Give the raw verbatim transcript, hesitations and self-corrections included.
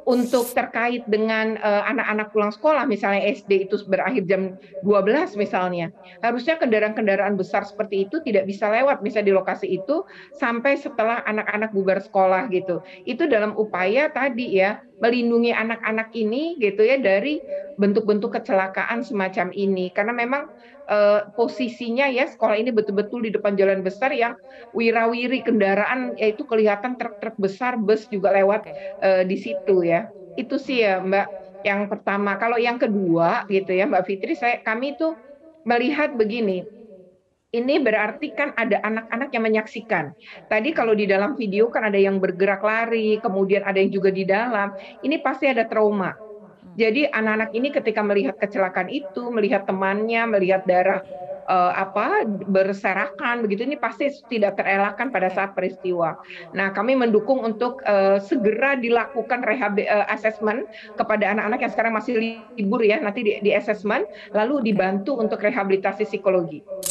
untuk terkait dengan, eee, anak-anak pulang sekolah misalnya S D itu berakhir jam dua belas misalnya, harusnya kendaraan-kendaraan besar seperti itu tidak bisa lewat misal di lokasi itu sampai setelah anak-anak bubar sekolah gitu. Itu dalam upaya tadi ya, melindungi anak-anak ini gitu ya dari bentuk-bentuk kecelakaan semacam ini. Karena memang, eee, posisinya ya sekolah ini betul-betul di depan jalan besar yang wira-wiri kendaraan, yaitu kelihatan truk-truk besar, bus juga lewat, Oke. eee, di situ ya. Itu sih ya Mbak, yang pertama. Kalau yang kedua gitu ya Mbak Fitri, saya kami tuh melihat begini, ini berarti kan ada anak-anak yang menyaksikan. Tadi kalau di dalam video kan ada yang bergerak lari, kemudian ada yang juga di dalam, ini pasti ada trauma. Jadi anak-anak ini ketika melihat kecelakaan itu, melihat temannya, melihat darah, eee, apa, berserakan begitu, ini pasti tidak terelakkan pada Oke. saat peristiwa. Nah, kami mendukung untuk, eee, segera dilakukan rehabi eee, asesmen kepada anak-anak yang sekarang masih libur ya, nanti di di-asesmen, lalu Oke. dibantu untuk rehabilitasi psikologi.